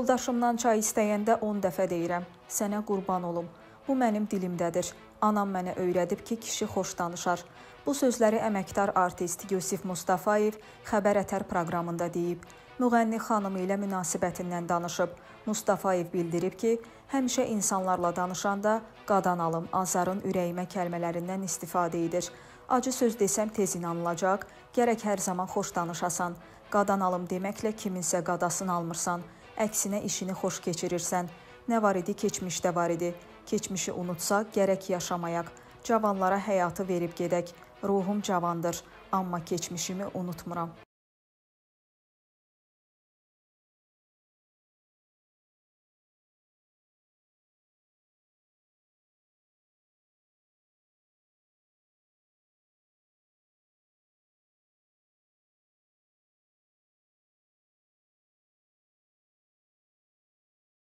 Yoldaşımdan çay istəyəndə 10 dəfə deyirəm, sənə qurban olum. Bu mənim dilimdədir. Anam mənə öyrədib ki, kişi xoş danışar. Bu sözləri əməkdar artist Yusif Mustafayev Xəbər Ətər proqramında deyib. Müğənni xanımı ilə münasibətindən danışıb. Mustafayev bildirib ki, həmişə insanlarla danışanda qadan alım, azarın ürəyimə kəlmələrindən istifadə edir. Acı söz desəm tez inanılacaq, gərək hər zaman xoş danışasan. Qadan alım deməklə kiminsə qadasını almırsan. Əksinə işini xoş keçirirsən. Nə var idi, keçmişdə var idi. Keçmişi unutsaq, gərək yaşamayaq. Cavanlara həyatı verib gedək. Ruhum cavandır, amma keçmişimi unutmuram.